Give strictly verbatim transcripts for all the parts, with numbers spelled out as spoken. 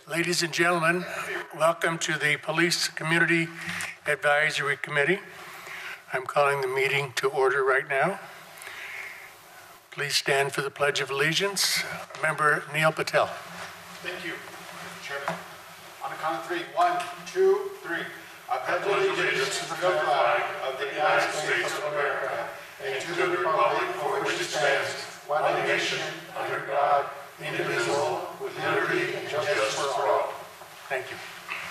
Ladies and gentlemen, welcome to the Police Community Advisory Committee. I'm calling the meeting to order right now. Please stand for the Pledge of Allegiance. Member Neil Patel. Thank you, Mister Chairman. On the count of three, one, two, three. I pledge allegiance to the flag of the United States of America and to the republic for which it stands, one nation, under God, indivisible, with liberty and justice for all. Thank you.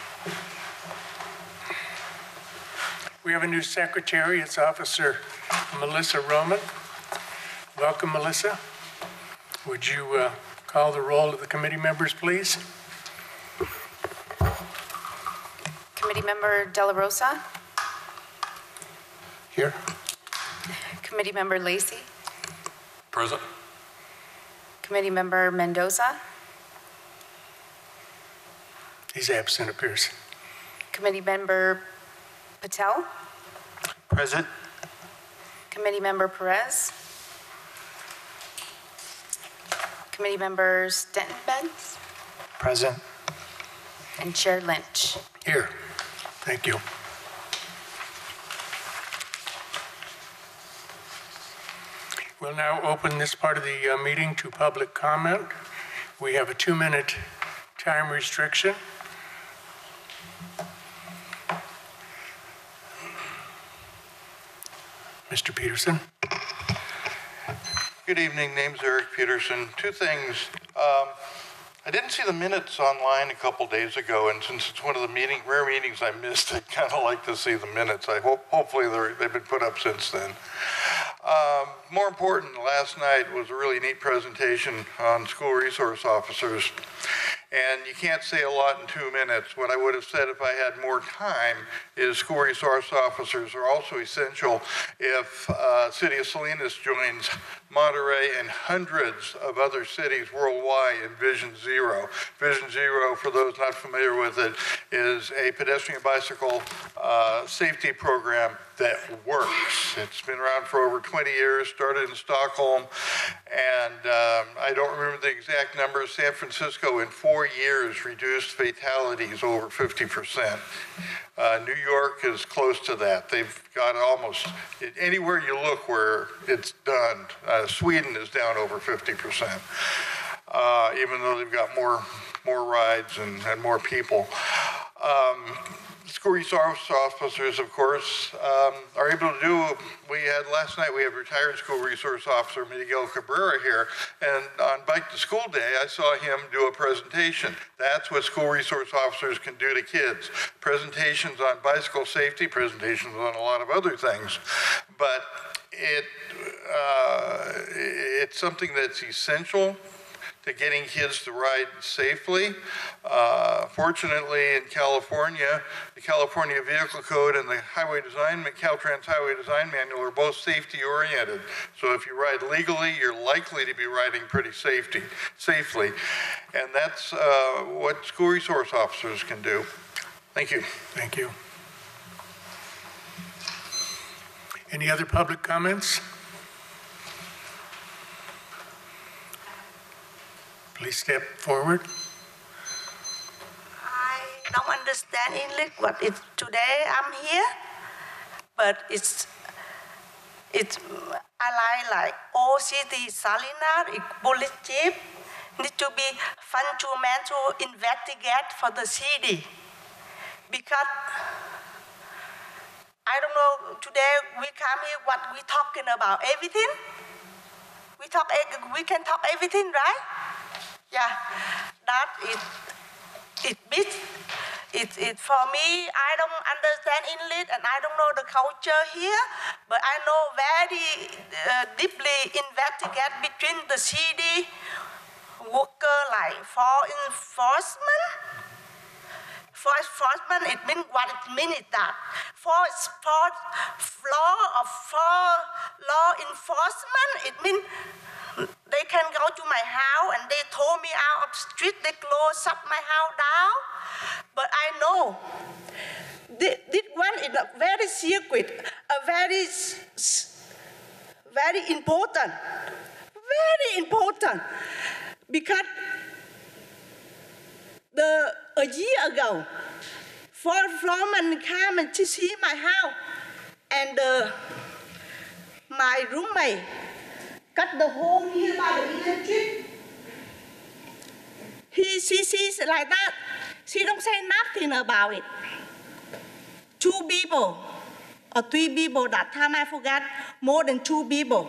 We have a new secretary. It's Officer Melissa Roman. Welcome, Melissa. Would you uh, call the roll of the committee members, please? Committee Member De La Rosa. Here. Committee Member Lacey. Present. Committee Member Mendoza. He's absent, appears. Committee Member Patel. Present. Committee Member Perez. Committee Members Denton Benz. Present. And Chair Lynch. Here. Thank you. We'll now open this part of the uh, meeting to public comment. We have a two-minute time restriction. Mister Peterson. Good evening. Name's Eric Peterson. Two things. Um, I didn't see the minutes online a couple days ago, and since it's one of the meeting, rare meetings I missed, I'd kind of like to see the minutes. I hope, hopefully they've been put up since then. Um, more important, last night was a really neat presentation on school resource officers. And you can't say a lot in two minutes. What I would have said if I had more time is school resource officers are also essential if uh, City of Salinas joins Monterey and hundreds of other cities worldwide in Vision Zero. Vision Zero, for those not familiar with it, is a pedestrian bicycle uh, safety program that works. It's been around for over twenty years, started in Stockholm, and um, I don't remember the exact numbers. San Francisco in four years reduced fatalities over fifty percent. Uh, New York is close to that. They've got almost, anywhere you look where it's done, uh, Sweden is down over fifty percent, uh, even though they've got more, more rides and, and more people. Um, School resource officers, of course, um, are able to do, we had last night, we had retired school resource officer Miguel Cabrera here, and on Bike to School Day, I saw him do a presentation. That's what school resource officers can do to kids. Presentations on bicycle safety, presentations on a lot of other things, but it uh, it's something that's essential to getting kids to ride safely. Uh, fortunately, in California, the California Vehicle Code and the Highway Design, Caltrans Highway Design Manual are both safety oriented. So if you ride legally, you're likely to be riding pretty safety, safely. And that's uh, what school resource officers can do. Thank you. Thank you. Any other public comments? Please step forward. I don't understand English, but it's, today I'm here, but it's, it's I like, like all city Salinas, it police chief need to be fun to man to investigate for the city. Because I don't know, today we come here, what we talking about, everything? We talk, we can talk everything, right? Yeah, that is, it beats, it, it, for me, I don't understand English and I don't know the culture here, but I know very uh, deeply investigate between the city worker like for enforcement. For enforcement, it means what it means is that for, for law of for law enforcement, it means they can go to my house and they told me out of the street, they close up my house down. But I know this, this one is a very secret, a very, very important, very important, because the a year ago, four floormen came and to see my house, and uh, my roommate cut the hole here by the electric. He, she sees it like that. She don't say nothing about it. Two people, or three people, that time I forgot, more than two people.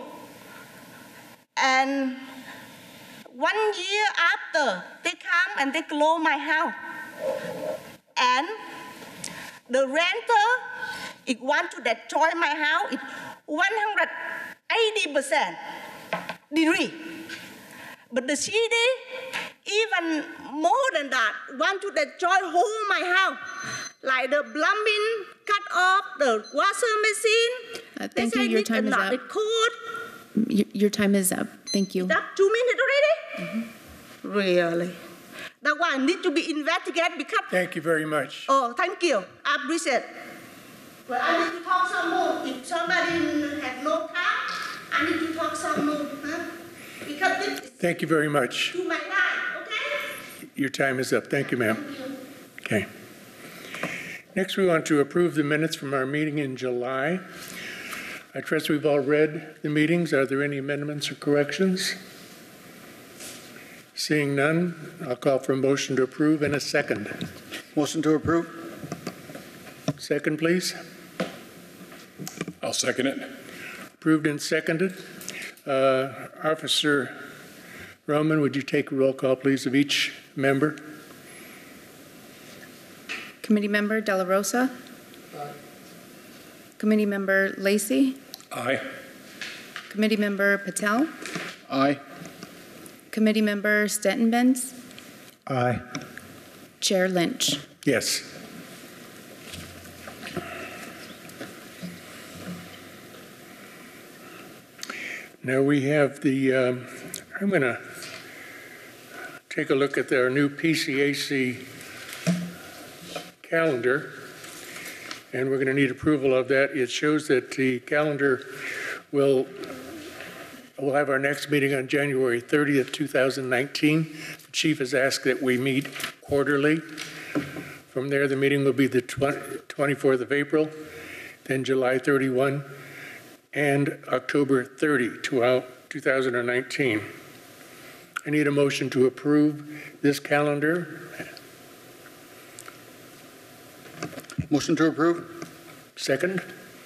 And one year after, they come and they close my house. And the renter, if want to destroy my house, it's one hundred eighty percent degree. But the city, even more than that, want to destroy whole my house. Like the plumbing, cut off the washing machine. Uh, thank they you. say Your time is not up. the code. Your, your time is up. Thank you. That two minutes already? Mm-hmm. Really? That's why I need to be investigated because. Thank you very much. Oh, thank you. I appreciate it. But I need to talk some more. If somebody has no time, I need to talk some more. Huh? Because this is Thank you very much. to my life, okay? Your time is up. Thank you, ma'am. Thank you. Okay. Next, we want to approve the minutes from our meeting in July. I trust we've all read the meetings. Are there any amendments or corrections? Seeing none, I'll call for a motion to approve and a second. Motion to approve? Second, please. I'll second it. Approved and seconded. Uh, Officer Roman, would you take a roll call, please, of each member? Committee Member Della Rosa. Aye. Committee Member Lacey. Aye. Committee Member Patel. Aye. Committee Member Stettenbens. Aye. Chair Lynch. Yes. Now we have the, um, I'm going to take a look at our new P C A C calendar, and we're going to need approval of that. It shows that the calendar will, we'll have our next meeting on January thirtieth, two thousand nineteen. The chief has asked that we meet quarterly. From there, the meeting will be the twenty-fourth of April, then July thirty-first, and October thirtieth, two thousand nineteen. I need a motion to approve this calendar. Motion to approve? Second?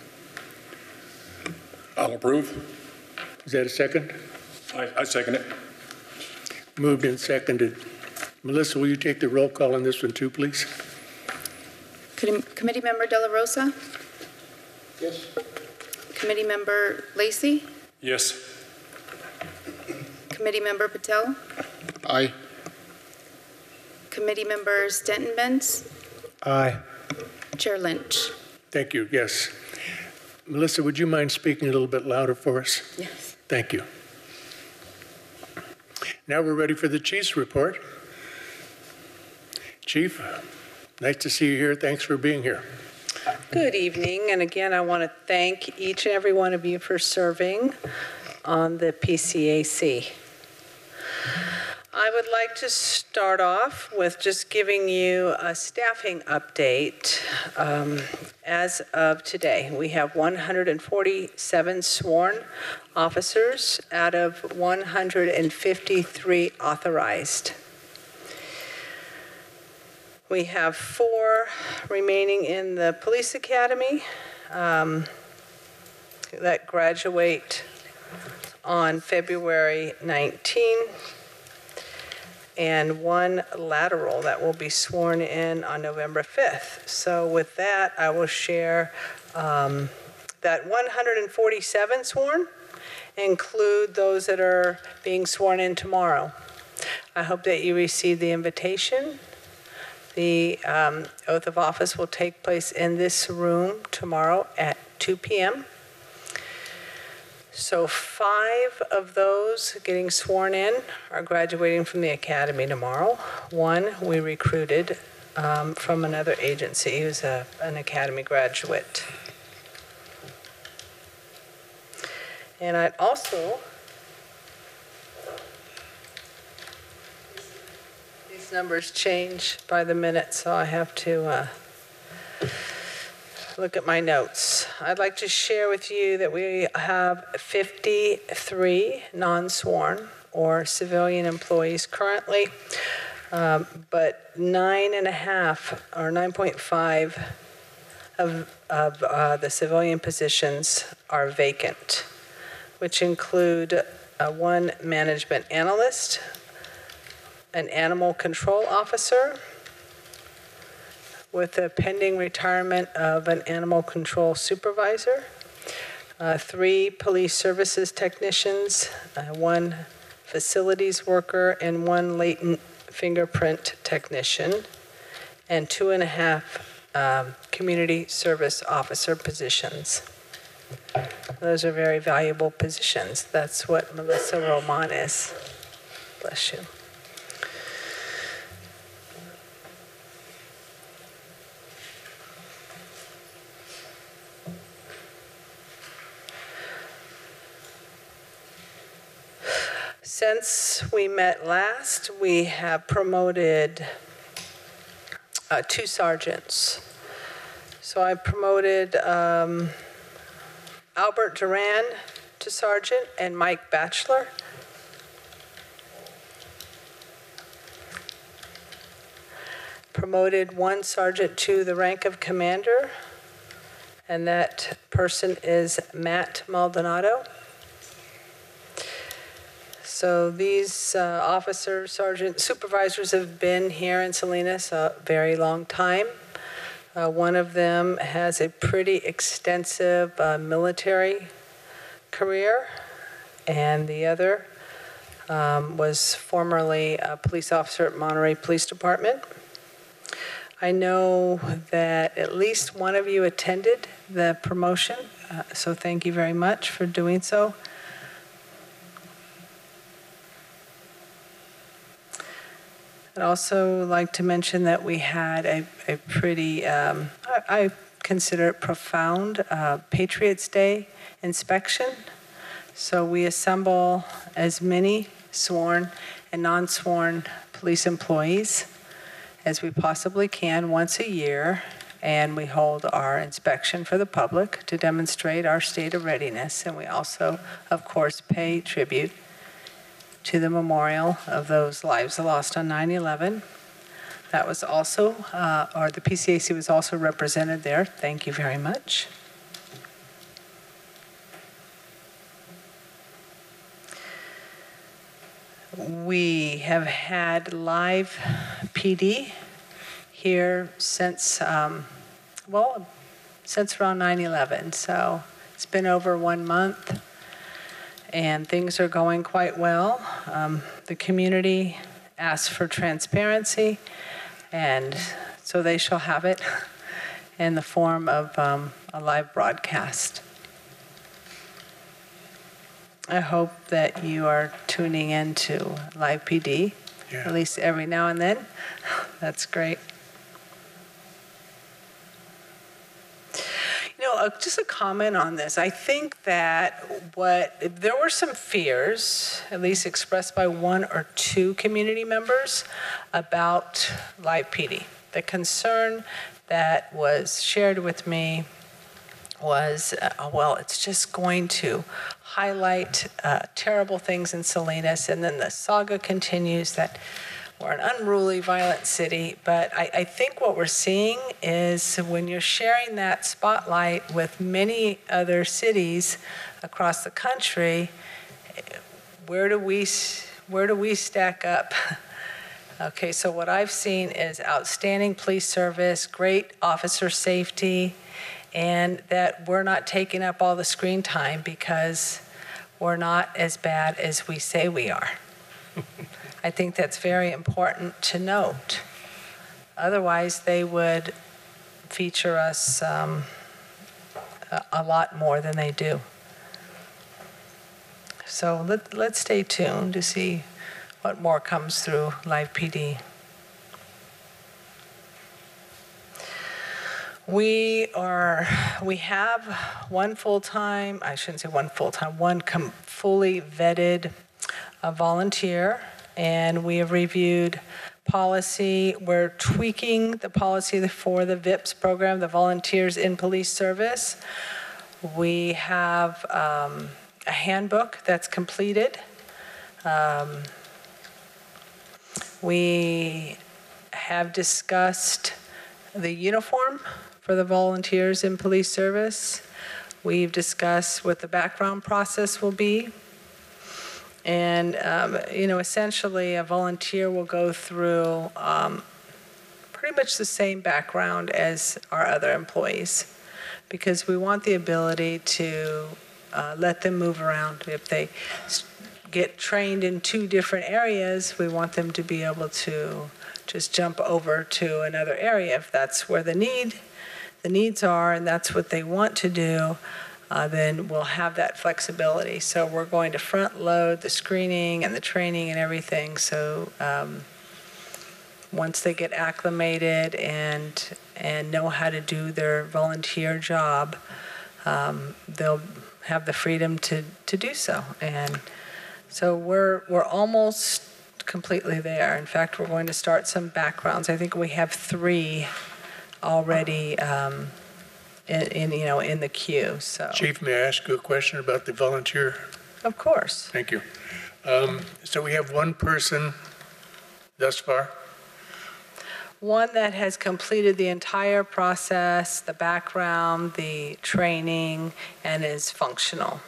I'll approve. Is that a second? I, I second it. Moved and seconded. Melissa, will you take the roll call on this one too, please? Com- Committee Member Della Rosa. Yes. Committee Member Lacey. Yes. Committee Member Patel. Aye. Committee Member Stettenbens. Aye. Chair Lynch. Thank you, yes. Melissa, would you mind speaking a little bit louder for us? Yes. Thank you. Now we're ready for the chief's report. Chief, nice to see you here. Thanks for being here. Good evening, and again, I want to thank each and every one of you for serving on the P C A C. I would like to start off with just giving you a staffing update. Um, as of today, we have one hundred forty-seven sworn officers out of one hundred fifty-three authorized. We have four remaining in the police academy um, that graduate on February nineteenth, and one lateral that will be sworn in on November fifth. So with that, I will share um, that one hundred forty-seven sworn include those that are being sworn in tomorrow. I hope that you receive the invitation. The um, oath of office will take place in this room tomorrow at two p.m. So five of those getting sworn in are graduating from the academy tomorrow. One we recruited um, from another agency who's a, an academy graduate. And I'd also, this, these numbers change by the minute, so I have to uh, look at my notes. I'd like to share with you that we have fifty-three non-sworn or civilian employees currently, um, but nine and a half or nine point five of, of uh, the civilian positions are vacant, which include uh, one management analyst, an animal control officer, with the pending retirement of an animal control supervisor, uh, three police services technicians, uh, one facilities worker, and one latent fingerprint technician, and two and a half um, community service officer positions. Those are very valuable positions. That's what Melissa Roman is. Bless you. Since we met last, we have promoted uh, two sergeants. So I promoted um, Albert Duran to sergeant and Mike Batchelor. Promoted one sergeant to the rank of commander, and that person is Matt Maldonado. So these uh, officers, sergeant, supervisors have been here in Salinas a very long time. Uh, one of them has a pretty extensive uh, military career, and the other um, was formerly a police officer at Monterey Police Department. I know that at least one of you attended the promotion, uh, so thank you very much for doing so. I'd also like to mention that we had a, a pretty, um, I, I consider it profound, uh, Patriots Day inspection. So we assemble as many sworn and non-sworn police employees as we possibly can once a year, and we hold our inspection for the public to demonstrate our state of readiness. And we also, of course, pay tribute to the memorial of those lives lost on nine eleven. That was also, uh, or the P C A C was also represented there. Thank you very much. We have had live P D here since, um, well, since around nine eleven. So it's been over one month. And things are going quite well. Um, the community asked for transparency, and so they shall have it in the form of um, a live broadcast. I hope that you are tuning in to Live P D, yeah, at least every now and then. That's great. You know, uh, just a comment on this. I think that what, there were some fears, at least expressed by one or two community members, about Live P D. The concern that was shared with me was, uh, well, it's just going to highlight uh, terrible things in Salinas, and then the saga continues that we're an unruly, violent city. But I, I think what we're seeing is when you're sharing that spotlight with many other cities across the country, where do we, where do we stack up? Okay, so what I've seen is outstanding police service, great officer safety, and that we're not taking up all the screen time because we're not as bad as we say we are. I think that's very important to note. Otherwise, they would feature us um, a, a lot more than they do. So let, let's stay tuned to see what more comes through Live P D. We are, we have one full-time, I shouldn't say one full-time, one com- fully vetted uh, volunteer, and we have reviewed policy, we're tweaking the policy for the V I P S program, the Volunteers in Police Service. We have um, a handbook that's completed. Um, we have discussed the uniform for the volunteers in police service. We've discussed what the background process will be. And, um, you know, essentially a volunteer will go through um, pretty much the same background as our other employees, because we want the ability to uh, let them move around. If they get trained in two different areas, we want them to be able to just jump over to another area if that's where the need, the needs are, and that's what they want to do. Uh, then we'll have that flexibility. So we're going to front load the screening and the training and everything. So um, once they get acclimated and and know how to do their volunteer job, um, they'll have the freedom to to do so. And so we're we're almost completely there. In fact, we're going to start some backgrounds. I think we have three already. Um, In, in, you know, in the queue, so. Chief, may I ask you a question about the volunteer? Of course. Thank you. Um, so we have one person thus far? One that has completed the entire process, the background, the training, and is functional.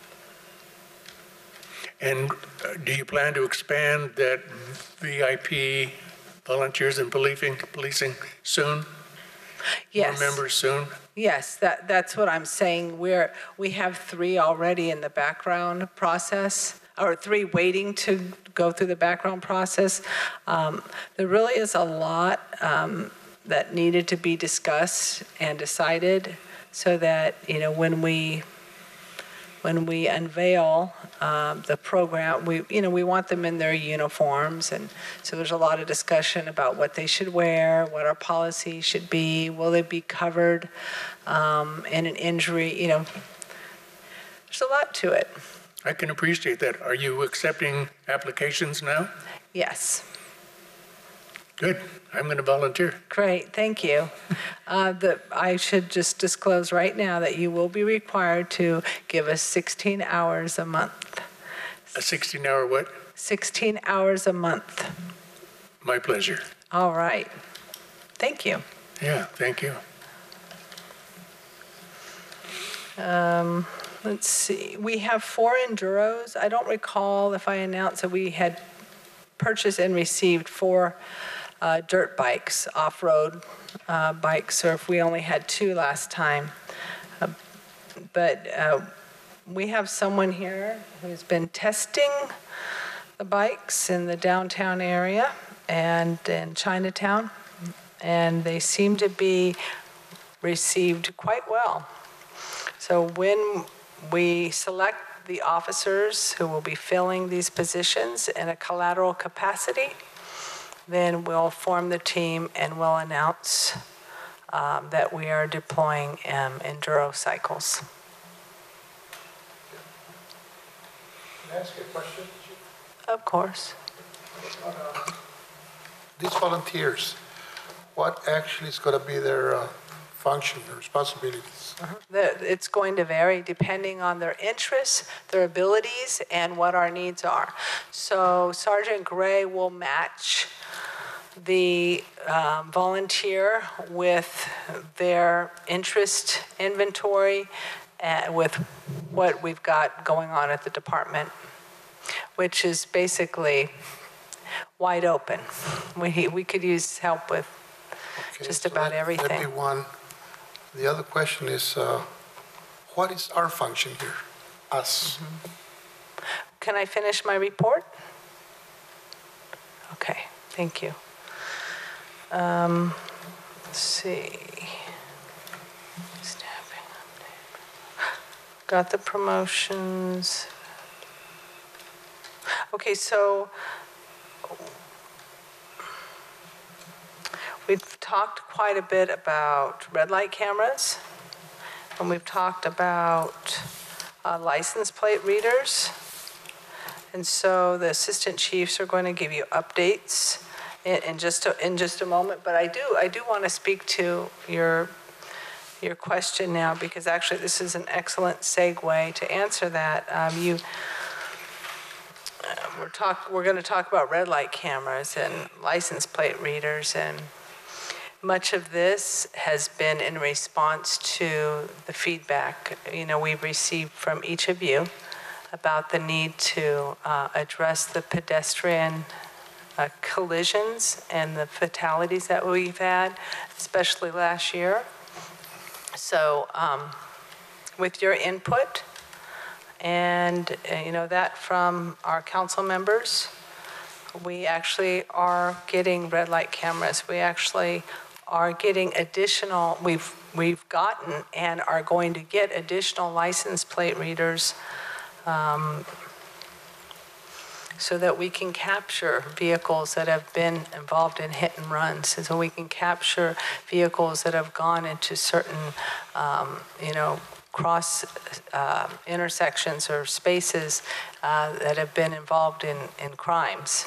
And uh, do you plan to expand that V I P, volunteers in policing, policing soon? Yes. More members soon? Yes, that, that's what I'm saying. We're, we have three already in the background process, or three waiting to go through the background process. Um, there really is a lot um, that needed to be discussed and decided so that, you know, when we when we unveil um, the program, we, you know, we want them in their uniforms. And so there's a lot of discussion about what they should wear, what our policy should be, will they be covered um, in an injury, you know, there's a lot to it. I can appreciate that. Are you accepting applications now? Yes. Good. I'm going to volunteer. Great, thank you. Uh, the, I should just disclose right now that you will be required to give us sixteen hours a month. A sixteen hour what? sixteen hours a month. My pleasure. All right. Thank you. Yeah, thank you. Um, let's see. We have four Enduros. I don't recall if I announced that we had purchased and received four uh, dirt bikes, off-road uh, bikes, or if we only had two last time. Uh, but uh, we have someone here who's been testing the bikes in the downtown area and in Chinatown, and they seem to be received quite well. So when we select the officers who will be filling these positions in a collateral capacity, then we'll form the team and we'll announce um, that we are deploying um, enduro cycles. Can I ask you a question? Of course. Uh, these volunteers, what actually is going to be their uh, function, their responsibilities? Uh-huh. The, it's going to vary depending on their interests, their abilities, and what our needs are. So Sergeant Gray will match the um, volunteer with their interest inventory and with what we've got going on at the department, which is basically wide open. We, we could use help with Okay, just so about that- everything. That'd be one. The other question is, uh, what is our function here? Us. Mm-hmm. Can I finish my report? Okay, thank you. Um, let's see. Staffing update. Got the promotions. Okay, so we've talked quite a bit about red light cameras, and we've talked about uh, license plate readers. And so the assistant chiefs are going to give you updates in, in just a, in just a moment. But I do I do want to speak to your your question now, because actually this is an excellent segue to answer that. Um, you. Uh, we're talk. We're going to talk about red light cameras and license plate readers, and much of this has been in response to the feedback, you know, we've received from each of you about the need to uh, address the pedestrian uh, collisions and the fatalities that we've had, especially last year. So, um, with your input, and uh, you know, that from our council members, we actually are getting red light cameras. We actually are getting additional, we've we've gotten and are going to get additional license plate readers um, so that we can capture vehicles that have been involved in hit and runs, and so we can capture vehicles that have gone into certain, um, you know, cross uh, intersections or spaces uh, that have been involved in, in crimes.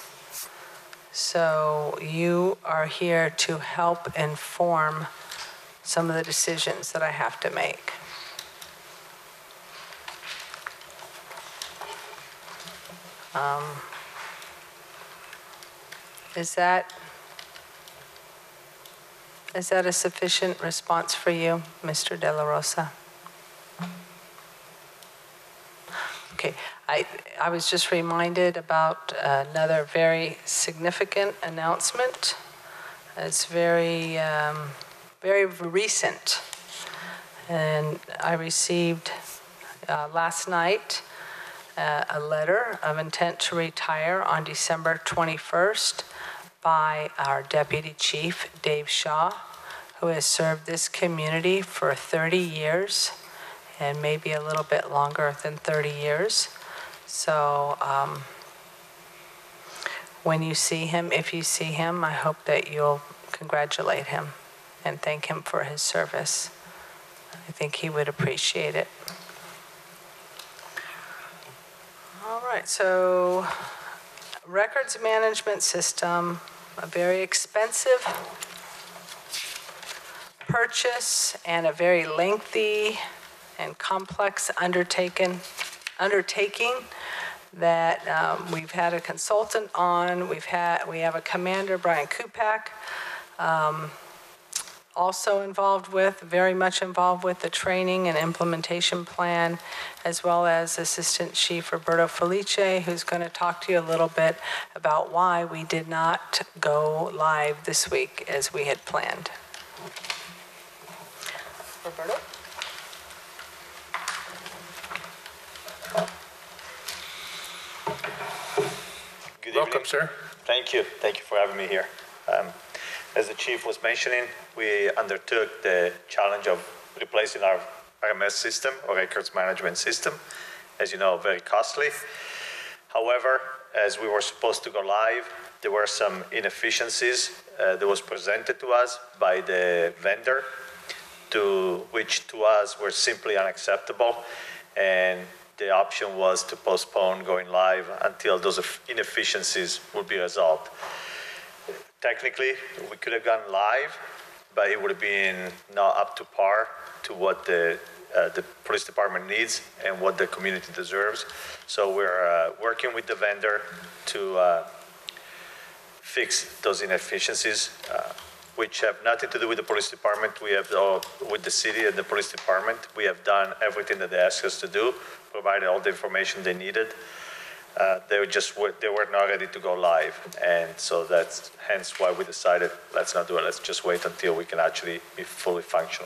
So you are here to help inform some of the decisions that I have to make. Um, is that is that a sufficient response for you, Mister De La Rosa? Okay, I, I was just reminded about another very significant announcement. It's very, um, very recent. And I received uh, last night uh, a letter of intent to retire on December twenty-first by our Deputy Chief, Dave Shaw, who has served this community for thirty years. And maybe a little bit longer than thirty years. So um, when you see him, if you see him, I hope that you'll congratulate him and thank him for his service. I think he would appreciate it. All right, so records management system, a very expensive purchase and a very lengthy and complex undertaken, undertaking that um, we've had a consultant on. We've had, we have a commander, Brian Kupak, um, also involved with, very much involved with the training and implementation plan, as well as Assistant Chief Roberto Felice, who's going to talk to you a little bit about why we did not go live this week as we had planned. Roberto? Good Welcome, evening. sir. Thank you. Thank you for having me here. Um, as the chief was mentioning, we undertook the challenge of replacing our R M S system, or records management system. As you know, very costly. However, as we were supposed to go live, there were some inefficiencies uh, that was presented to us by the vendor, to which to us were simply unacceptable. And the option was to postpone going live until those inefficiencies would be resolved. Technically, we could have gone live, but it would have been not up to par to what the, uh, the police department needs and what the community deserves. So we're uh, working with the vendor to uh, fix those inefficiencies, uh, which have nothing to do with the police department. We have, uh, with the city and the police department, we have done everything that they asked us to do, provided all the information they needed. Uh, they were just they were not ready to go live, and so that's hence why we decided let's not do it. Let's just wait until we can actually be fully functional.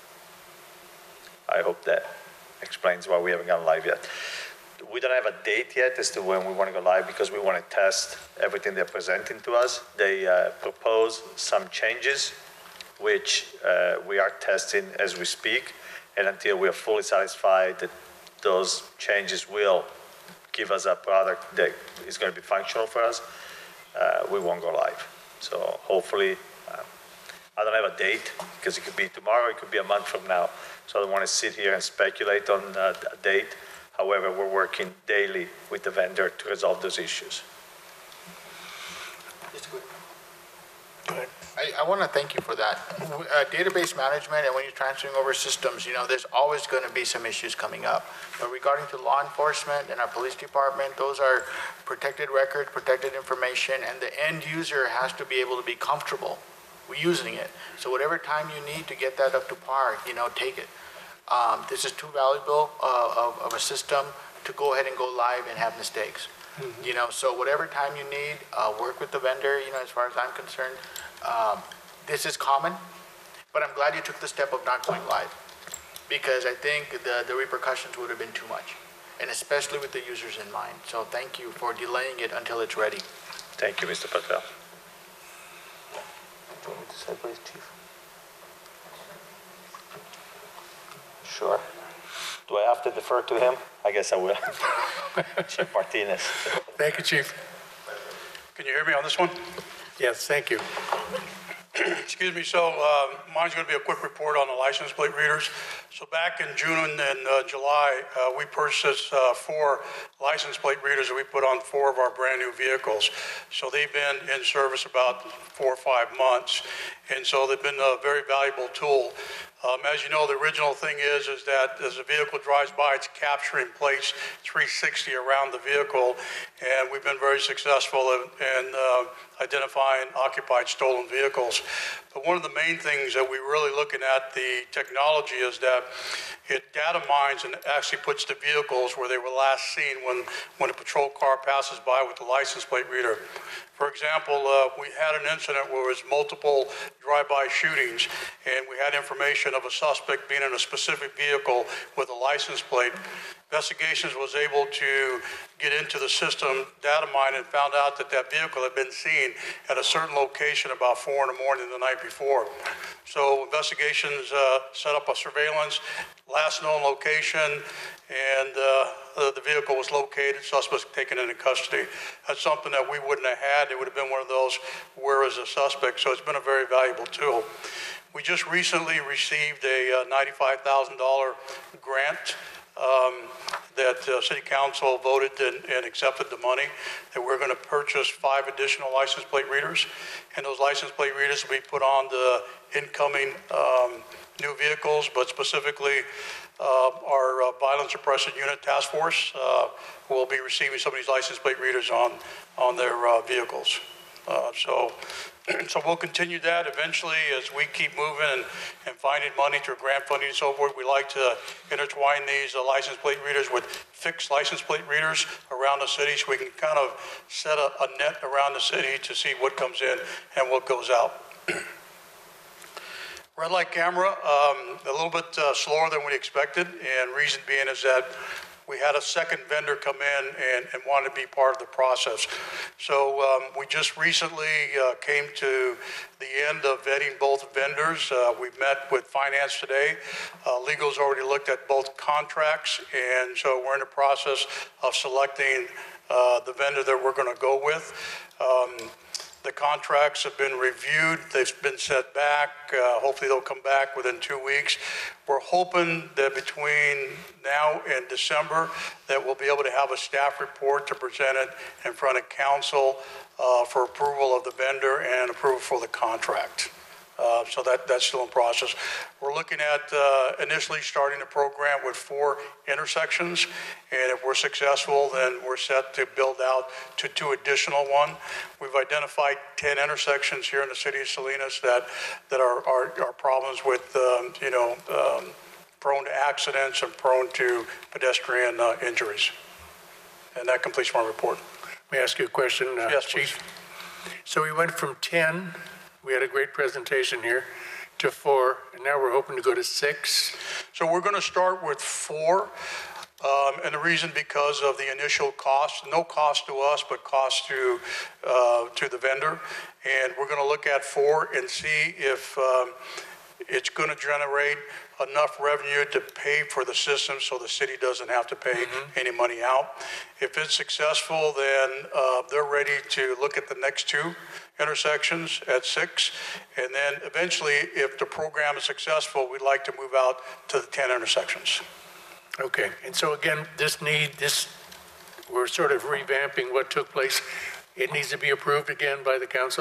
I hope that explains why we haven't gone live yet. We don't have a date yet as to when we want to go live because we want to test everything they're presenting to us. They uh, propose some changes, which uh, we are testing as we speak, and until we are fully satisfied that those changes will give us a product that is going to be functional for us, uh, we won't go live. So hopefully, um, I don't have a date because it could be tomorrow, it could be a month from now. So I don't want to sit here and speculate on uh, a date. However, we're working daily with the vendor to resolve those issues. Just quick. I, I want to thank you for that. Uh, database management and when you're transferring over systems, you know, there's always going to be some issues coming up. But regarding to law enforcement and our police department, those are protected record, protected information, and the end user has to be able to be comfortable using it. So whatever time you need to get that up to par, you know, take it. Um, this is too valuable uh, of, of a system to go ahead and go live and have mistakes. Mm-hmm. You know, so whatever time you need, uh, work with the vendor, you know, as far as I'm concerned. Um, this is common, but I'm glad you took the step of not going live because I think the, the repercussions would have been too much, and especially with the users in mind. So thank you for delaying it until it's ready. Thank you, Mister Patel. Do you want me to say, please, Chief? Sure. Do I have to defer to him? I guess I will. Chief Martinez. Thank you, Chief. Can you hear me on this one? Yes, thank you. Excuse me, so uh, mine's going to be a quick report on the license plate readers. So back in June and uh, July, uh, we purchased uh, four license plate readers that we put on four of our brand new vehicles. So they've been in service about four or five months. And so they've been a very valuable tool. Um, as you know, the original thing is, is that as a vehicle drives by, it's capturing plates three sixty around the vehicle. And we've been very successful in, in uh, identifying occupied stolen vehicles. But one of the main things that we're really looking at the technology is that it data mines and actually puts the vehicles where they were last seen when, when a patrol car passes by with the license plate reader. For example, uh, we had an incident where there was multiple drive-by shootings, and we had information of a suspect being in a specific vehicle with a license plate. Investigations was able to get into the system, data mine, and found out that that vehicle had been seen at a certain location about four in the morning the night before. So investigations uh, set up a surveillance, last known location, and uh, the vehicle was located, suspect taken into custody. That's something that we wouldn't have had. It would have been one of those, where is the suspect? So it's been a very valuable tool. We just recently received a uh, ninety-five thousand dollar grant um, that uh, City Council voted and, and accepted the money, that we're going to purchase five additional license plate readers. And those license plate readers will be put on the incoming um, new vehicles, but specifically uh, our uh, violence suppression unit task force uh, will be receiving some of these license plate readers on, on their uh, vehicles. Uh, so, so we'll continue that eventually as we keep moving and, and finding money through grant funding and so forth. We like to intertwine these uh, license plate readers with fixed license plate readers around the city so we can kind of set a, a net around the city to see what comes in and what goes out. Red light camera, um, a little bit uh, slower than we expected, and reason being is that we had a second vendor come in and, and wanted to be part of the process. So um, we just recently uh, came to the end of vetting both vendors. Uh, we've met with finance today. Uh, legal's already looked at both contracts, and so we're in the process of selecting uh, the vendor that we're going to go with. Um, The contracts have been reviewed. They've been set back. Uh, hopefully they'll come back within two weeks. We're hoping that between now and December that we'll be able to have a staff report to present it in front of council uh, for approval of the vendor and approval for the contract. Uh, so that, that's still in process. We're looking at uh, initially starting the program with four intersections, and if we're successful, then we're set to build out to two additional one. We've identified ten intersections here in the city of Salinas that that are are, are problems with um, you know um, prone to accidents and prone to pedestrian uh, injuries. And that completes my report. May I ask you a question, uh, Yes, Chief? please. So we went from ten, we had a great presentation here, to four, and now we're hoping to go to six. So we're going to start with four, um, and the reason because of the initial cost, no cost to us, but cost to uh, to the vendor. And we're going to look at four and see if um, it's going to generate enough revenue to pay for the system so the city doesn't have to pay mm-hmm. any money out. If it's successful, then uh, they're ready to look at the next two intersections at six. And then eventually, if the program is successful, we'd like to move out to the ten intersections. Okay, and so again, this need, this, we're sort of revamping what took place. It needs to be approved again by the council?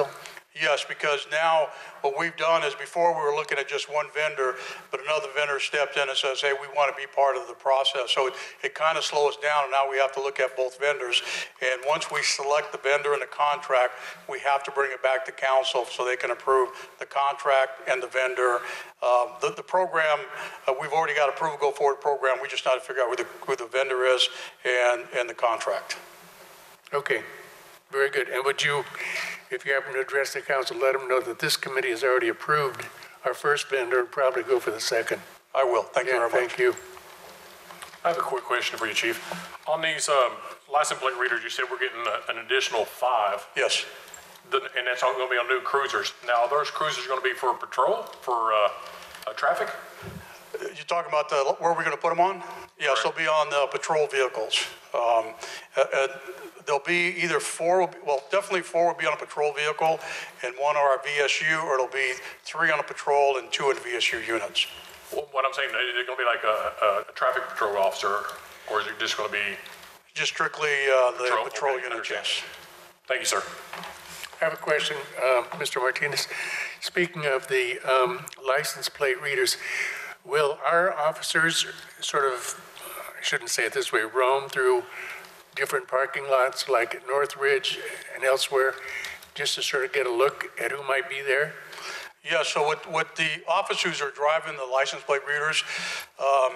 Yes, because now what we've done is before we were looking at just one vendor, but another vendor stepped in and says, hey, we want to be part of the process. So it, it kind of slows down, and now we have to look at both vendors. And once we select the vendor and the contract, we have to bring it back to council so they can approve the contract and the vendor. Um, the, the program, uh, we've already got approved go forward program. We just got to figure out who the, who the vendor is and, and the contract. Okay, very good. And would you, if you happen to address the council, let them know that this committee has already approved our first vendor and probably go for the second. I will. Thank you Yeah, very much. thank you. I have a quick question for you, Chief. On these um, license plate readers, you said we're getting a, an additional five. Yes. The, and that's all going to be on new cruisers. Now, are those cruisers going to be for patrol, for uh, uh, traffic? You're talking about the, where we're going to put them on? Yes, they'll be on the patrol vehicles. Um, uh, uh, there'll be either four, will be, well, definitely four will be on a patrol vehicle and one on our V S U, or it'll be three on a patrol and two in V S U units. Well, what I'm saying, is it going to be like a, a, a traffic patrol officer, or is it just going to be? Just strictly uh, the Patrol, patrol okay, unit, understand. yes. Thank you, sir. I have a question, uh, Mister Martinez. Speaking of the um, license plate readers, will our officers sort of, I shouldn't say it this way, roam through different parking lots like at Northridge and elsewhere, just to sort of get a look at who might be there? Yeah, so what, what the officers are driving the license plate readers, um,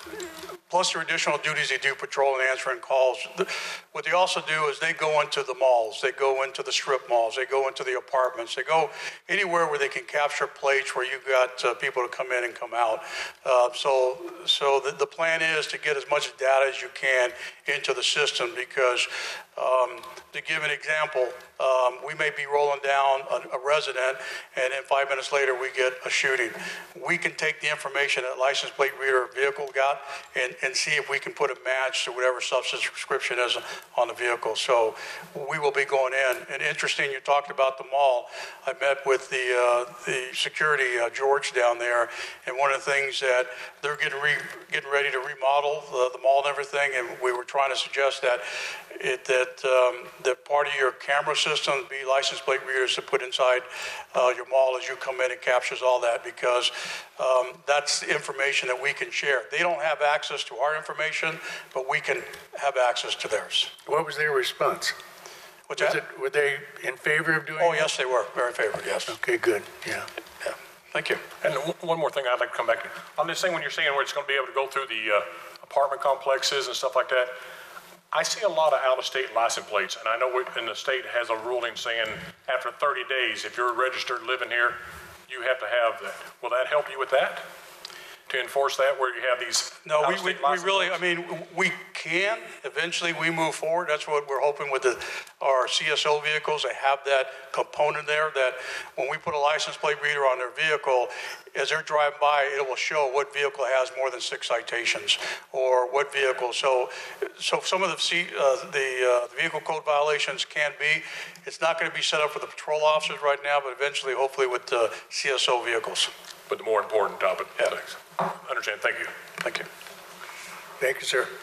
plus their additional duties, they do patrol and answering calls. What they also do is they go into the malls, they go into the strip malls, they go into the apartments, they go anywhere where they can capture plates where you've got uh, people to come in and come out. Uh, so so the, the plan is to get as much data as you can into the system, because um, to give an example, um, we may be rolling down a, a resident, and then five minutes later we get a shooting. We can take the information that license plate reader vehicle got and, and see if we can put a match to whatever substance prescription is on the vehicle. So we will be going in. And interesting, you talked about the mall. I met with the uh, the security, uh, George, down there, and one of the things that they're getting re, getting ready to remodel the, the mall and everything, and we were trying to suggest that it that um, that part of your camera system be license plate readers to put inside uh, your mall as you come in. It captures all that, because um, that's the information that we can share. They don't have access to our information, but we can have access to theirs. What was their response? What's Was that? it, were they in favor of doing Oh, that? yes, they were. Very favored, yes. Okay, good, yeah. Yeah. Thank you. And w- one more thing I'd like to come back to. On this thing, when you're saying where it's going to be able to go through the uh, apartment complexes and stuff like that, I see a lot of out-of-state license plates, and I know we, in the state has a ruling saying after thirty days, if you're registered living here, you have to have that. Will that help you with that? To enforce that, where you have these No, we, we, out-of-state we license really, I plates? mean, we can, eventually we move forward. That's what we're hoping with the, our C S O vehicles. They have that component there that when we put a license plate reader on their vehicle, as they're driving by, it will show what vehicle has more than six citations or what vehicle. So, so some of the, C, uh, the uh, vehicle code violations can be, it's not going to be set up for the patrol officers right now, but eventually, hopefully with the C S O vehicles. But the more important topic. Yeah. Thanks. Understand. Thank you. Thank you. Thank you, sir.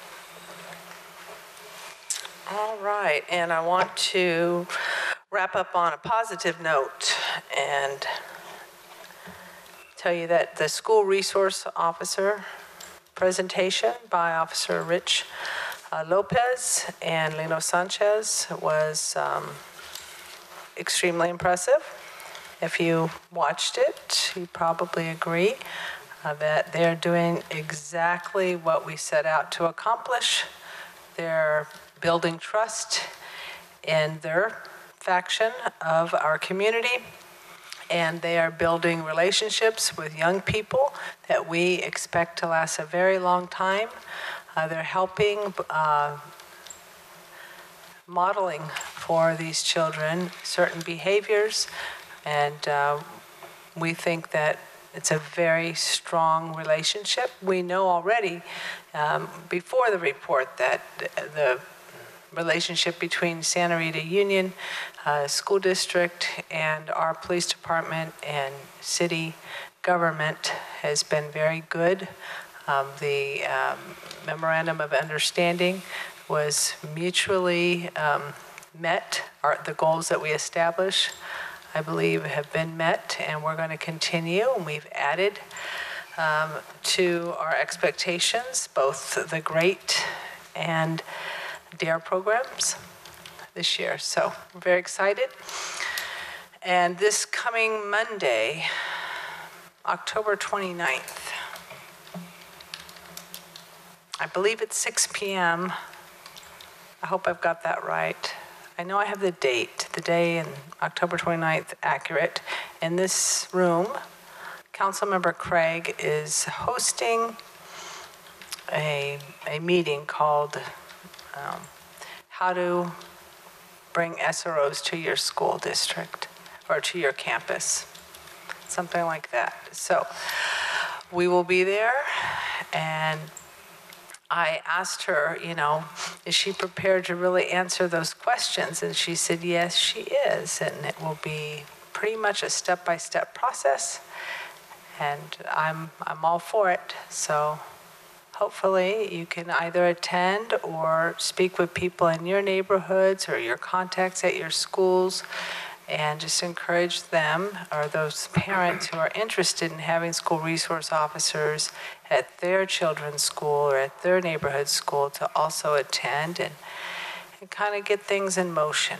All right, and I want to wrap up on a positive note and tell you that the school resource officer presentation by Officer Rich uh, Lopez and Lino Sanchez was um, extremely impressive. If you watched it, you probably agree uh, that they're doing exactly what we set out to accomplish. They're building trust in their faction of our community, and they are building relationships with young people that we expect to last a very long time. Uh, they're helping uh, modeling for these children certain behaviors, and uh, we think that it's a very strong relationship. We know already um, before the report that the relationship between Santa Rita Union uh, School District and our police department and city government has been very good. Um, the um, memorandum of understanding was mutually um, met, our, the goals that we established. I believe, have been met, and we're going to continue. And we've added um, to our expectations both the GREAT and DARE programs this year. So we're very excited. And this coming Monday, October twenty-ninth, I believe it's six p m I hope I've got that right. I know I have the date, the day and October twenty-ninth accurate. In this room, Councilmember Craig is hosting a, a meeting called um, How to Bring S R Os to Your School District or to your campus, something like that. So we will be there, and I asked her, you know, is she prepared to really answer those questions? And she said, yes, she is. And it will be pretty much a step-by-step process. And I'm, I'm all for it. So hopefully you can either attend or speak with people in your neighborhoods or your contacts at your schools, and just encourage them or those parents who are interested in having school resource officers at their children's school or at their neighborhood school to also attend and, and kind of get things in motion.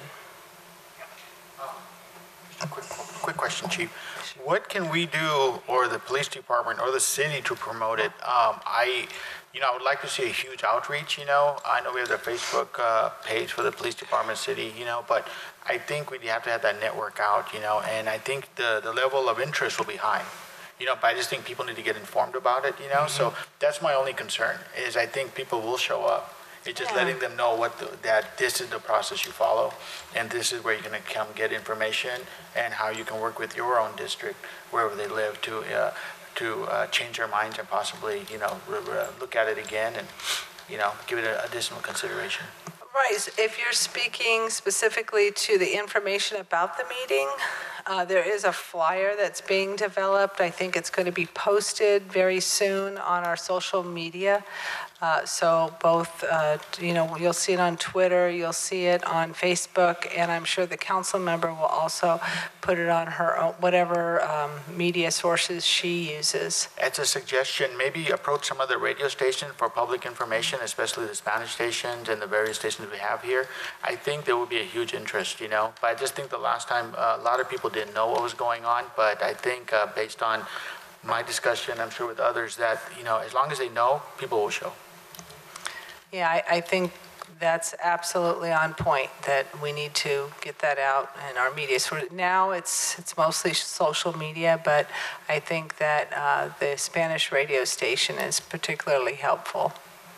Quick, quick question, Chief. What can we do, or the police department, or the city, to promote it? Um, I, you know, I would like to see a huge outreach. You know, I know we have the Facebook uh, page for the police department, city. You know, but I think we have to have that network out. You know, and I think the the level of interest will be high. You know, but I just think people need to get informed about it. You know, mm-hmm. So that's my only concern. Is I think people will show up. It's just yeah. letting them know what the, that this is the process you follow, and this is where you're going to come get information, and how you can work with your own district, wherever they live, to uh, to uh, change their minds and possibly, you know, re- re- look at it again and, you know, give it a, additional consideration. Right. So if you're speaking specifically to the information about the meeting, uh, there is a flyer that's being developed. I think it's going to be posted very soon on our social media. Uh, so both, uh, you know, you'll see it on Twitter, you'll see it on Facebook, and I'm sure the council member will also put it on her own, whatever um, media sources she uses. As a suggestion, maybe approach some other radio stations for public information, especially the Spanish stations and the various stations we have here. I think there will be a huge interest, you know, but I just think the last time uh, a lot of people didn't know what was going on, but I think uh, based on my discussion, I'm sure with others, that, you know, as long as they know, people will show. Yeah, I, I think that's absolutely on point, that we need to get that out in our media. So now it's it's mostly social media, but I think that uh, the Spanish radio station is particularly helpful.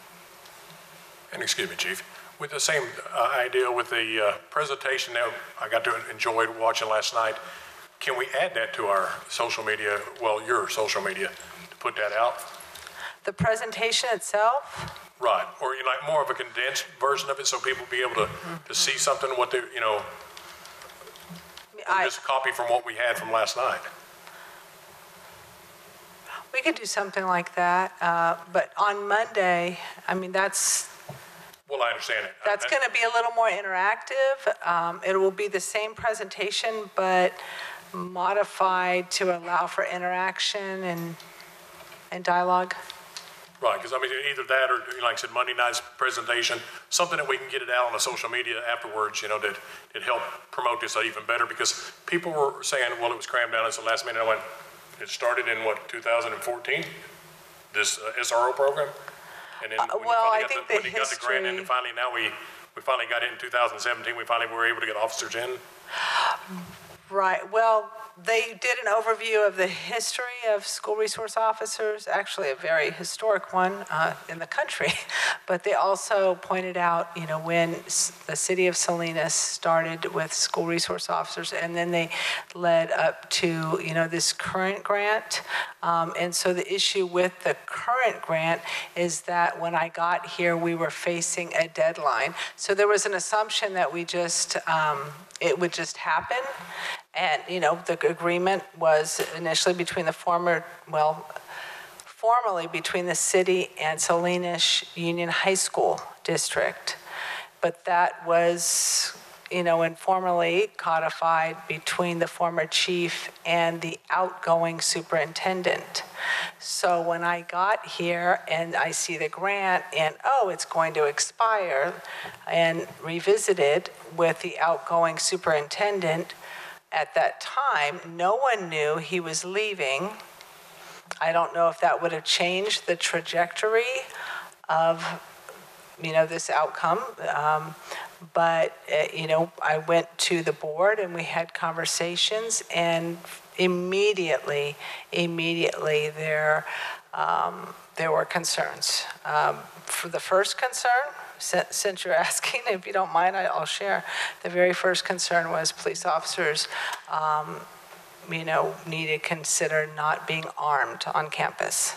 And excuse me, Chief, with the same uh, idea with the uh, presentation that I got to enjoy watching last night, can we add that to our social media, well, your social media, to put that out? The presentation itself? Right, or you like more of a condensed version of it, so people be able to, to see something, what they, you know, I, just a copy from what we had from last night. We could do something like that, uh, but on Monday, I mean, that's... Well, I understand it. That's going to be a little more interactive. Um, it will be the same presentation, but modified to allow for interaction and, and dialogue. Right, because I mean, either that or, like I said, Monday night's presentation, something that we can get it out on the social media afterwards, you know, that, that help promote this even better, because people were saying, well, it was crammed down at the last minute. I went, it started in what, two thousand fourteen, this uh, S R O program? And then when, uh, well, you I think the, when the you got the grant in, and finally now we, we finally got it in two thousand seventeen, we finally were able to get officers in. Right, well, they did an overview of the history of school resource officers, actually a very historic one uh, in the country, but they also pointed out, you know, when the city of Salinas started with school resource officers, and then they led up to, you know, this current grant. Um, and so the issue with the current grant is that when I got here, we were facing a deadline. So there was an assumption that we just, um, it would just happen. And, you know, the agreement was initially between the former, well, formally between the city and Salinas Union High School District. But that was you know, informally codified between the former chief and the outgoing superintendent. So when I got here and I see the grant and, oh, it's going to expire, and revisited with the outgoing superintendent, at that time, no one knew he was leaving. I don't know if that would have changed the trajectory of, you know, this outcome. Um, but, uh, you know, I went to the board and we had conversations, and immediately, immediately there, um, there were concerns. Um, for the first concern, since, since you're asking, if you don't mind, I, I'll share. The very first concern was police officers, um, you know, need to consider not being armed on campus.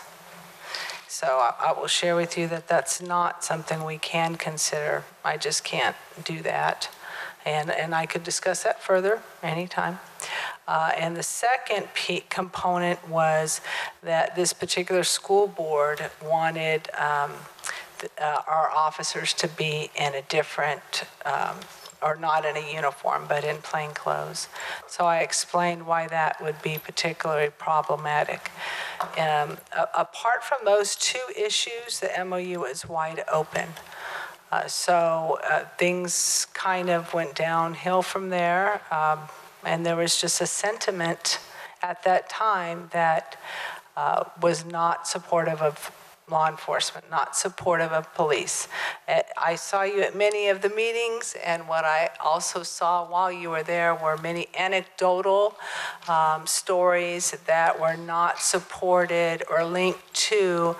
So I, I will share with you that that's not something we can consider. I just can't do that. And, and I could discuss that further anytime. Uh, and the second p- component was that this particular school board wanted um, th- uh, our officers to be in a different, um, or not in a uniform, but in plain clothes. So I explained why that would be particularly problematic. Um, a- apart from those two issues, the M O U is wide open. Uh, so uh, things kind of went downhill from there, um, and there was just a sentiment at that time that uh, was not supportive of law enforcement, not supportive of police. Uh, I saw you at many of the meetings, and what I also saw while you were there were many anecdotal um, stories that were not supported or linked to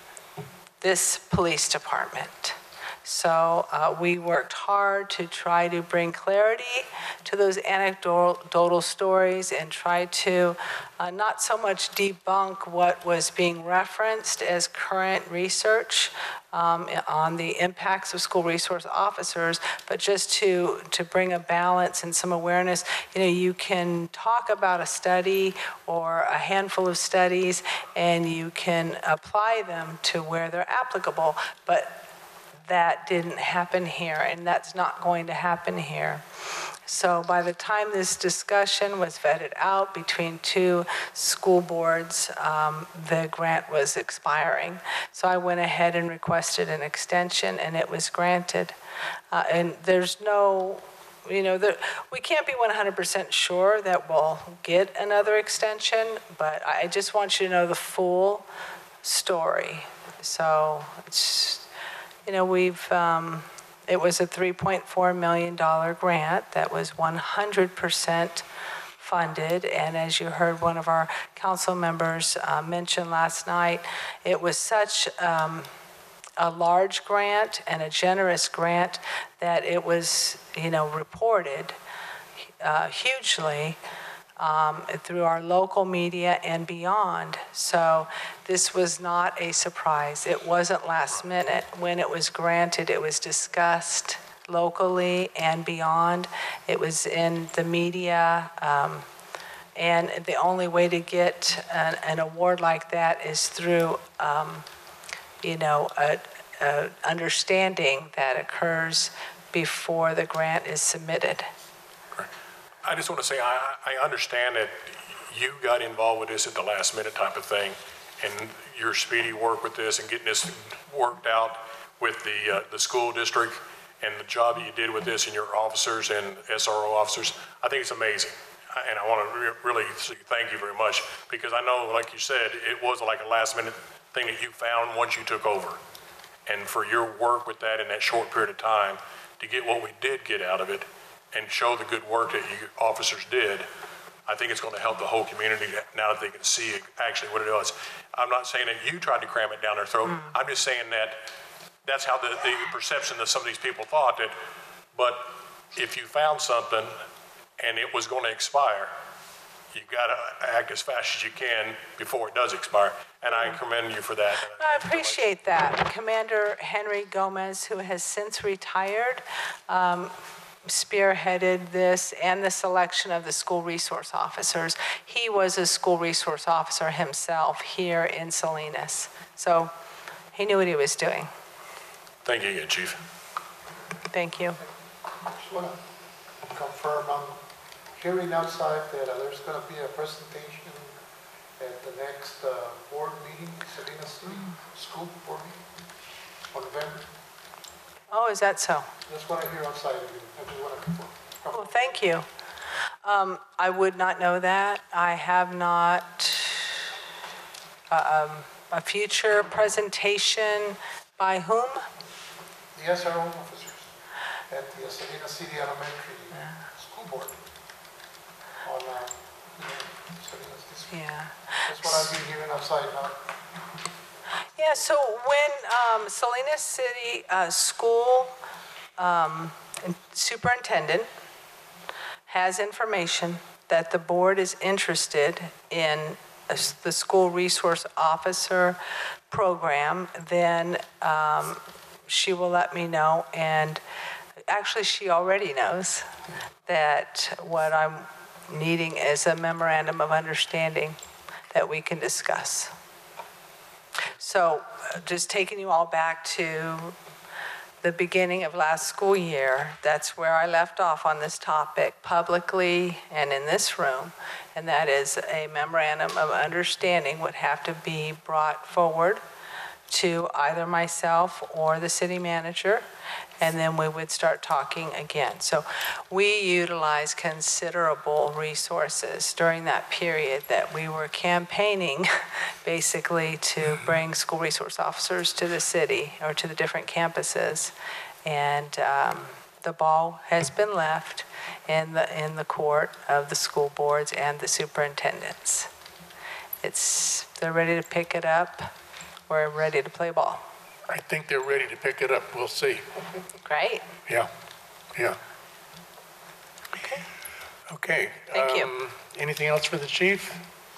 this police department. So uh, we worked hard to try to bring clarity to those anecdotal stories and try to uh, not so much debunk what was being referenced as current research um, on the impacts of school resource officers, but just to, to bring a balance and some awareness. You know, you can talk about a study or a handful of studies and you can apply them to where they're applicable, but that didn't happen here, and that's not going to happen here. So by the time this discussion was vetted out between two school boards, um, the grant was expiring. So I went ahead and requested an extension, and it was granted. Uh, and there's no, you know, there, we can't be one hundred percent sure that we'll get another extension, but I just want you to know the full story. So it's, you know, we've, um, it was a three point four million dollars grant that was one hundred percent funded. And as you heard one of our council members uh, mention last night, it was such um, a large grant and a generous grant that it was, you know, reported uh, hugely Um, through our local media and beyond. So this was not a surprise. It wasn't last minute. When it was granted, it was discussed locally and beyond. It was in the media. Um, and the only way to get an, an award like that is through, um, you know, a, a understanding that occurs before the grant is submitted. I just want to say, I, I understand that you got involved with this at the last minute type of thing, and your speedy work with this and getting this worked out with the, uh, the school district and the job that you did with this and your officers and S R O officers. I think it's amazing. And I want to re- really say thank you very much, because I know, like you said, it was like a last minute thing that you found once you took over. And for your work with that in that short period of time to get what we did get out of it, and show the good work that you officers did, I think it's going to help the whole community now that they can see actually what it was. I'm not saying that you tried to cram it down their throat. Mm. I'm just saying that that's how the, the perception that some of these people thought that, but if you found something and it was going to expire, you got to act as fast as you can before it does expire. And I commend you for that. I appreciate that. Commander Henry Gomez, who has since retired, um, spearheaded this and the selection of the school resource officers. He was a school resource officer himself here in Salinas. So he knew what he was doing. Thank you again, Chief. Thank you. confirm on hearing outside that uh, there's going to be a presentation at the next uh, board meeting, Salinas City School Board meeting on November. Oh, is that so? That's what I hear outside of you. I just want to confirm. Well, thank you. Um, I would not know that. I have not, uh, um, a future presentation by whom? The S R O officers at the Salinas City Elementary School Board on uh, Salinas District. Yeah. That's what I've been hearing outside now. Yeah, so when um, Salinas City uh, School um, Superintendent has information that the board is interested in a, the school resource officer program, then um, she will let me know. And actually, she already knows that what I'm needing is a memorandum of understanding that we can discuss. So uh, just taking you all back to the beginning of last school year, that's where I left off on this topic publicly and in this room, and that is a memorandum of understanding would have to be brought forward to either myself or the city manager, and then we would start talking again. So we utilized considerable resources during that period that we were campaigning basically to bring school resource officers to the city or to the different campuses. And um, the ball has been left in the, in the court of the school boards and the superintendents. It's, they're ready to pick it up. We're ready to play ball. I think they're ready to pick it up. We'll see. Great. Yeah, yeah. Okay. Okay. Thank you. um, Anything else for the chief?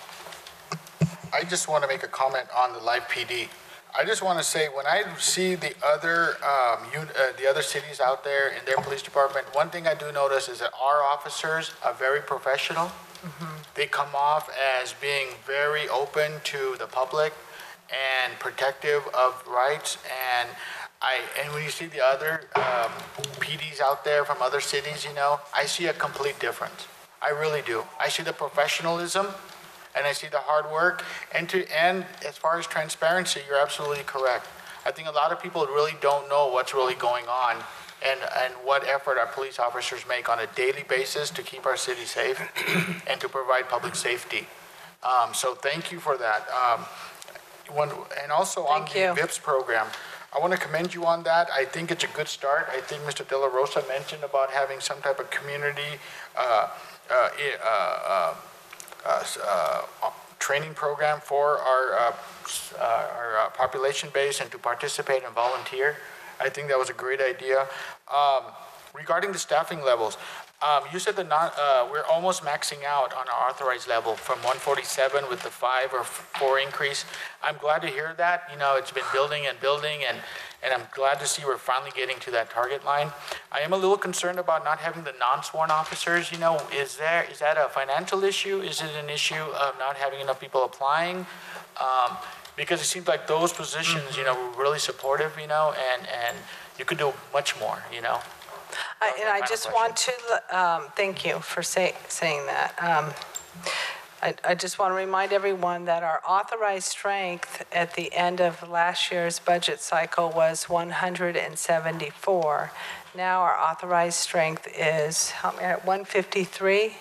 I just want to make a comment on the live P D. I just want to say, when I see the other um, un- uh, the other cities out there in their police department, one thing I do notice is that our officers are very professional. Mm-hmm. They come off as being very open to the public and protective of rights. And I and when you see the other um, P Ds out there from other cities, you know, I see a complete difference. I really do. I see the professionalism, and I see the hard work. And to and as far as transparency, you're absolutely correct. I think a lot of people really don't know what's really going on and, and what effort our police officers make on a daily basis to keep our city safe and to provide public safety. Um, so thank you for that. Um, One, and also on Thank the you. V I P S program, I want to commend you on that. I think it's a good start. I think Mister De La Rosa mentioned about having some type of community uh, uh, uh, uh, uh, training program for our, uh, uh, our uh, population base and to participate and volunteer. I think that was a great idea. Um, regarding the staffing levels, Um, you said that not, uh, we're almost maxing out on our authorized level from one forty-seven with the five or four increase. I'm glad to hear that. You know, it's been building and building, and, and I'm glad to see we're finally getting to that target line. I am a little concerned about not having the non-sworn officers. You know, is there is that a financial issue? Is it an issue of not having enough people applying? Um, because it seems like those positions, you know, were really supportive, you know, and, and you could do much more, you know. I, and I just want to, um, thank you for say, saying that. Um, I, I just want to remind everyone that our authorized strength at the end of last year's budget cycle was one hundred seventy-four. Now our authorized strength is, help me out, one fifty-three?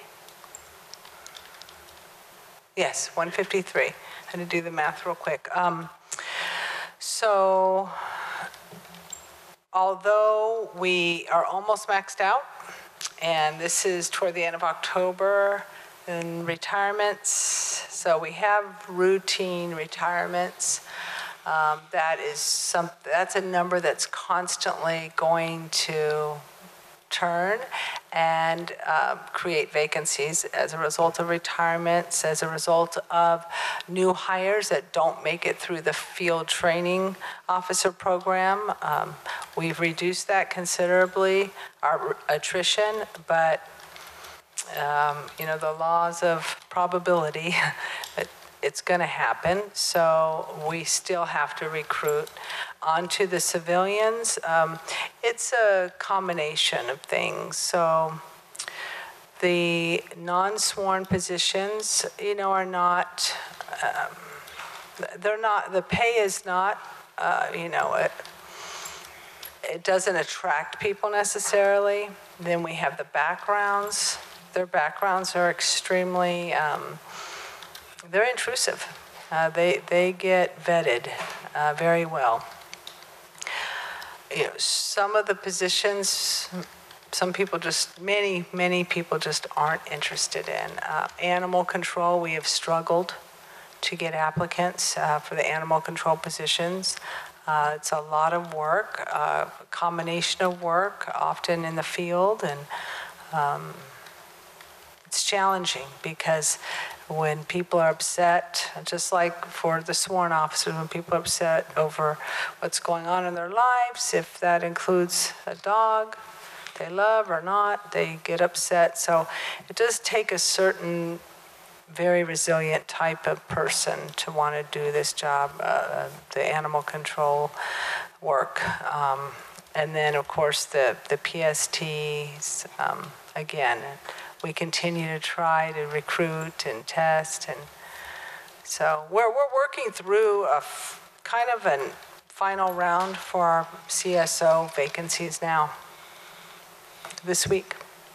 Yes, one fifty-three. I had to do the math real quick. Um, so, although we are almost maxed out, and this is toward the end of October, and retirements, so we have routine retirements. Um, that is some, that's a number that's constantly going to turn and uh, create vacancies as a result of retirements, as a result of new hires that don't make it through the field training officer program. Um, we've reduced that considerably, our attrition, but um, you know, the laws of probability, it, it's going to happen. So we still have to recruit. Onto the civilians, um, it's a combination of things. So The non-sworn positions, you know, are not, um, they're not, the pay is not, uh, you know, it, it doesn't attract people necessarily. Then we have the backgrounds. Their backgrounds are extremely, um, they're intrusive. Uh, they, they get vetted uh, very well. You know, some of the positions, some people just, many, many people just aren't interested in. Uh, animal control, we have struggled to get applicants uh, for the animal control positions. Uh, it's a lot of work, uh, a combination of work, often in the field, and um, it's challenging because when people are upset, just like for the sworn officers, when people are upset over what's going on in their lives, if that includes a dog they love or not, they get upset. So it does take a certain very resilient type of person to want to do this job, uh, the animal control work. Um, and then, of course, the, the P S Ts, um, again, we continue to try to recruit and test. And so we're, we're working through a f- kind of a final round for our C S O vacancies now this week.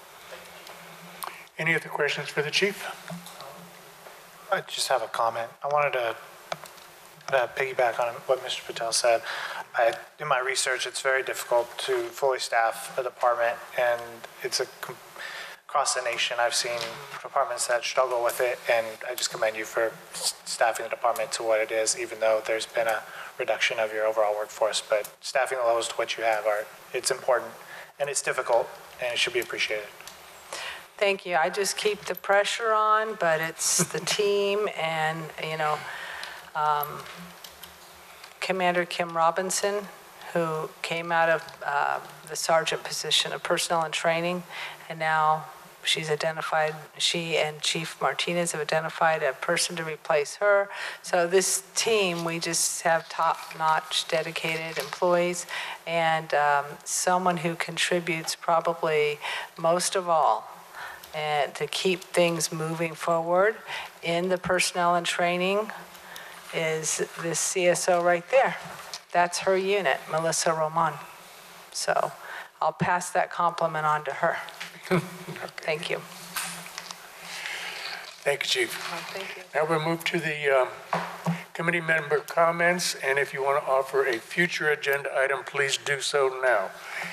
Any other questions for the chief? I just have a comment. I wanted to uh, piggyback on what Mister Patel said. I, in my research, it's very difficult to fully staff a department, and it's a across the nation. I've seen departments that struggle with it, and I just commend you for staffing the department to what it is, even though there's been a reduction of your overall workforce. But staffing the levels to what you have are it's important, and it's difficult, and it should be appreciated. Thank you. I just keep the pressure on, but it's the team and, you know, um, Commander Kim Robinson, who came out of uh, the sergeant position of personnel and training, and now she's identified, she and Chief Martinez have identified a person to replace her. So this team, we just have top-notch, dedicated employees, and um, someone who contributes probably most of all and to keep things moving forward in the personnel and training is this C S O right there. That's her unit, Melissa Roman. So I'll pass that compliment on to her. Okay. Thank you. Thank you, Chief. Well, thank you. Now we'll move to the um, committee member comments, and if you want to offer a future agenda item, please do so now.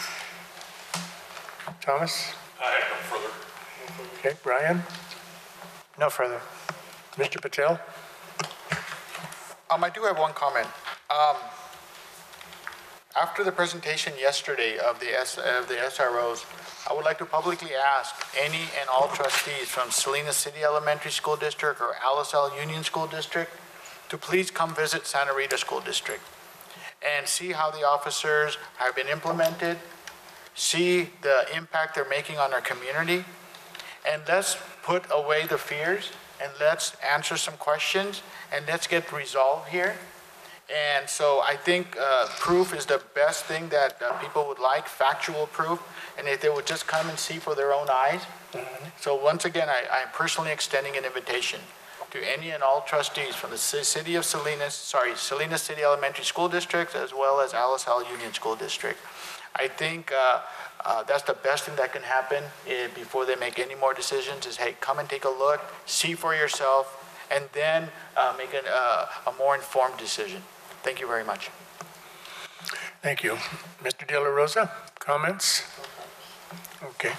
Thomas? I have no further. Okay, Brian? No further. Mister Patel? Um, I do have one comment. Um, after the presentation yesterday of the S, of the S R Os, I would like to publicly ask any and all trustees from Salinas City Elementary School District or Alice L. Union School District to please come visit Santa Rita School District and see how the officers have been implemented, see the impact they're making on our community, and let's put away the fears and let's answer some questions and let's get resolved here. And so I think uh, proof is the best thing that uh, people would like, factual proof, and if they would just come and see for their own eyes. Mm-hmm. So once again, I, I'm personally extending an invitation to any and all trustees from the city of Salinas, sorry, Salinas City Elementary School District, as well as Alice L. Union School District. I think uh, uh, that's the best thing that can happen uh, before they make any more decisions is, hey, come and take a look, see for yourself, and then uh, make an, uh, a more informed decision. Thank you very much. Thank you. Mister De La Rosa, comments? Okay.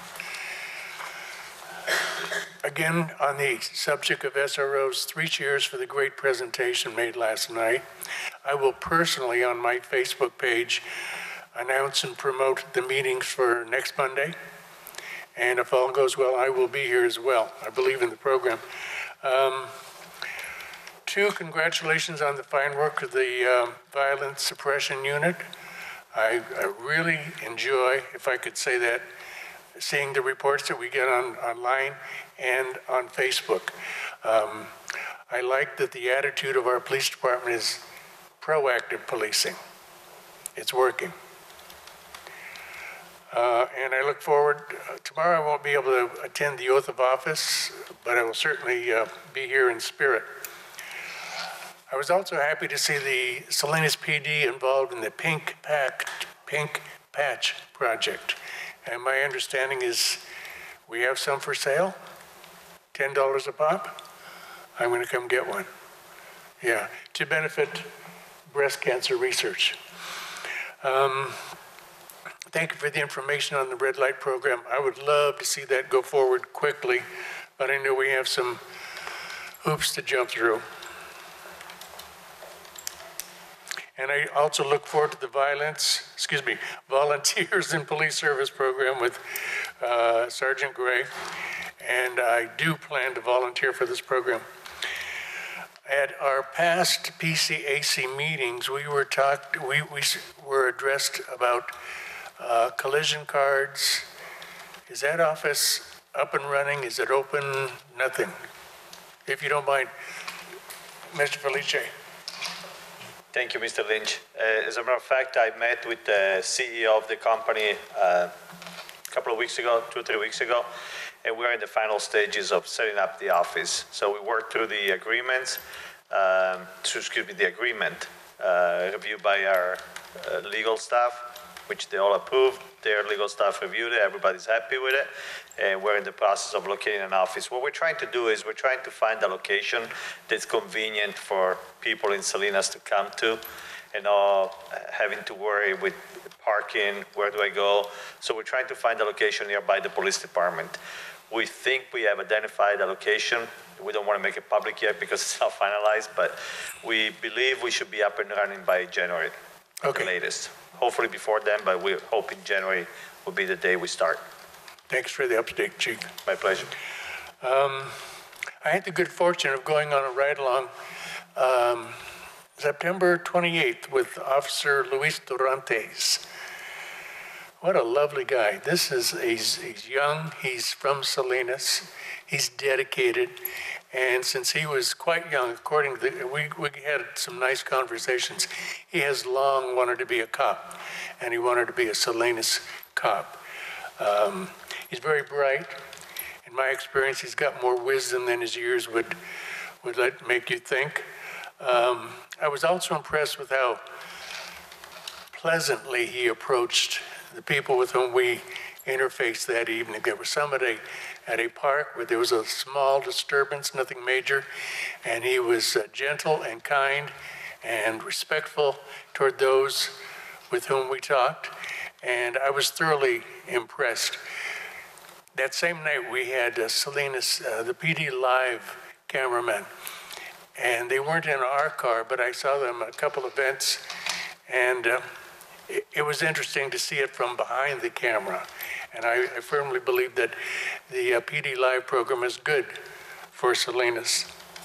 Again, on the subject of S R Os, three cheers for the great presentation made last night. I will personally, on my Facebook page, announce and promote the meetings for next Monday. And if all goes well, I will be here as well. I believe in the program. Um, two, congratulations on the fine work of the uh, Violence Suppression Unit. I, I really enjoy, if I could say that, seeing the reports that we get on online and on Facebook. Um, I like that the attitude of our police department is proactive policing. It's working. Uh, and I look forward, uh, tomorrow I won't be able to attend the oath of office, but I will certainly uh, be here in spirit. I was also happy to see the Salinas P D involved in the Pink Pack, Pink Patch project. And my understanding is we have some for sale, ten dollars a pop. I'm going to come get one. Yeah, to benefit breast cancer research. Um, thank you for the information on the red light program. I would love to see that go forward quickly, but I know we have some hoops to jump through. And I also look forward to the violence, excuse me, volunteers in police service program with uh, Sergeant Gray. And I do plan to volunteer for this program. At our past P C A C meetings, we were talked, we, we were addressed about uh, collision cards. Is that office up and running? Is it open? Nothing. If you don't mind, Mister Felice. Thank you, Mister Lynch. Uh, as a matter of fact, I met with the C E O of the company uh, a couple of weeks ago, two or three weeks ago, and we're in the final stages of setting up the office. So we worked through the agreements, um, excuse me, the agreement uh, reviewed by our uh, legal staff, which they all approved. Their legal staff reviewed it. Everybody's happy with it. And we're in the process of locating an office. What we're trying to do is we're trying to find a location that's convenient for people in Salinas to come to and not having to worry with parking, where do I go? So we're trying to find a location nearby the police department. We think we have identified a location. We don't want to make it public yet because it's not finalized, but we believe we should be up and running by January at Okay. the latest. Hopefully before then, but we're hoping January will be the day we start. Thanks for the update, Chief. My pleasure. Um, I had the good fortune of going on a ride-along um, September twenty-eighth with Officer Luis Durantes. What a lovely guy. This is, he's, he's young, he's from Salinas, he's dedicated, and since he was quite young, according to the, we, we had some nice conversations, he has long wanted to be a cop, and he wanted to be a Salinas cop. Um, he's very bright. In my experience, he's got more wisdom than his years would, would let make you think. Um, I was also impressed with how pleasantly he approached the people with whom we interfaced that evening. There was some at a, at a park where there was a small disturbance, nothing major, and he was uh, gentle and kind and respectful toward those with whom we talked, and I was thoroughly impressed. That same night we had uh, Salinas, uh, the P D Live cameramen, and they weren't in our car, but I saw them at a couple events, and uh, it, it was interesting to see it from behind the camera. And I, I firmly believe that the uh, P D Live program is good for Salinas.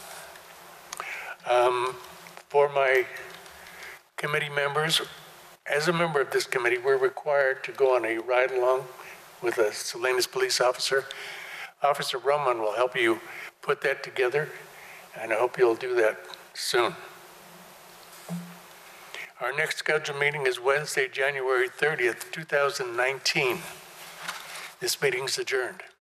Um, for my committee members, as a member of this committee, we're required to go on a ride-along with a Salinas police officer. Officer Roman will help you put that together, and I hope you'll do that soon. Our next scheduled meeting is Wednesday, January thirtieth, two thousand nineteen. This meeting is adjourned.